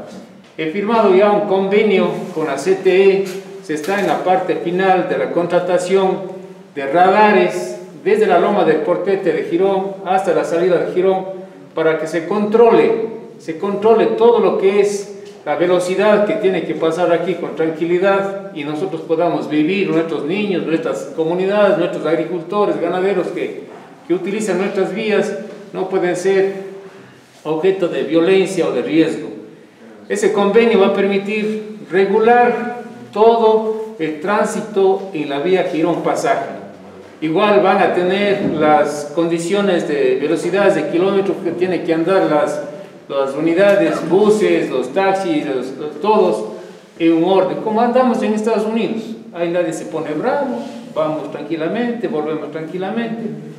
He firmado ya un convenio con la CTE, se está en la parte final de la contratación de radares desde la loma del Portete de Girón hasta la salida de Girón, para que se controle todo lo que es la velocidad que tiene que pasar aquí con tranquilidad y nosotros podamos vivir, nuestros niños, nuestras comunidades, nuestros agricultores, ganaderos que utilizan nuestras vías, no pueden ser objeto de violencia o de riesgo. Ese convenio va a permitir regular todo el tránsito en la vía Girón-Pasaje. Igual van a tener las condiciones de velocidades de kilómetros que tienen que andar las unidades, buses, los taxis, todos en un orden, como andamos en Estados Unidos. Ahí nadie se pone bravo, vamos tranquilamente, volvemos tranquilamente,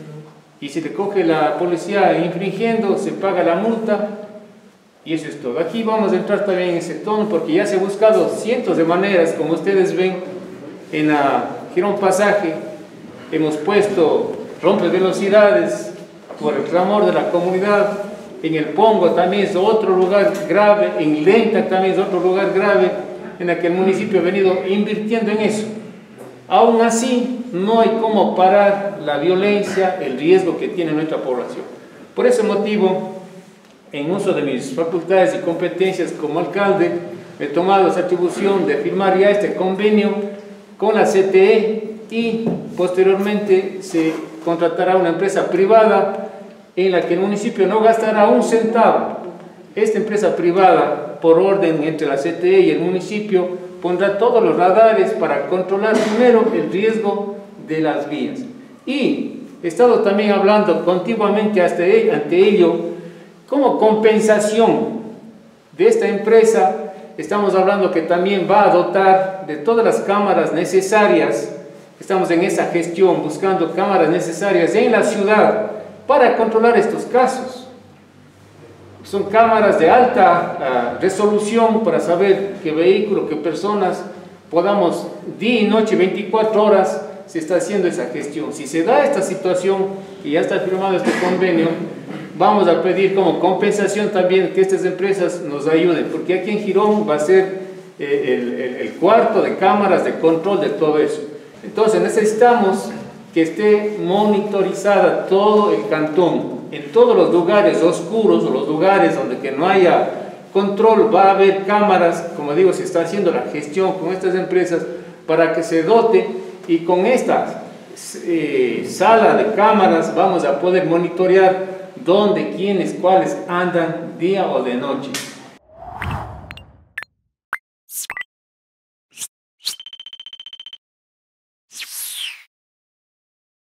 y si te coge la policía infringiendo, se paga la multa, y eso es todo. Aquí vamos a entrar también en ese tono, porque ya se ha buscado cientos de maneras, como ustedes ven, en la Girón Pasaje, hemos puesto rompe velocidades por el clamor de la comunidad. En el Pongo también es otro lugar grave, en Lenta también es otro lugar grave, en el que el municipio ha venido invirtiendo en eso. Aún así, no hay cómo parar la violencia, el riesgo que tiene nuestra población. Por ese motivo, en uso de mis facultades y competencias como alcalde, he tomado esa atribución de firmar ya este convenio con la CTE y posteriormente se contratará una empresa privada en la que el municipio no gastará un centavo. Esta empresa privada, por orden entre la CTE y el municipio, pondrá todos los radares para controlar primero el riesgo de las vías. Y he estado también hablando continuamente ante ello, como compensación de esta empresa, estamos hablando que también va a dotar de todas las cámaras necesarias. Estamos en esa gestión, buscando cámaras necesarias en la ciudad para controlar estos casos. Son cámaras de alta resolución para saber qué vehículo, qué personas, podamos día y noche, 24 horas, se está haciendo esa gestión. Si se da esta situación y ya está firmado este convenio, vamos a pedir como compensación también que estas empresas nos ayuden, porque aquí en Girón va a ser el cuarto de cámaras de control de todo eso. Entonces necesitamos que esté monitorizada todo el cantón, en todos los lugares oscuros o los lugares donde que no haya control, va a haber cámaras. Como digo, se está haciendo la gestión con estas empresas para que se dote, y con esta sala de cámaras vamos a poder monitorear dónde, quiénes, cuáles andan día o de noche.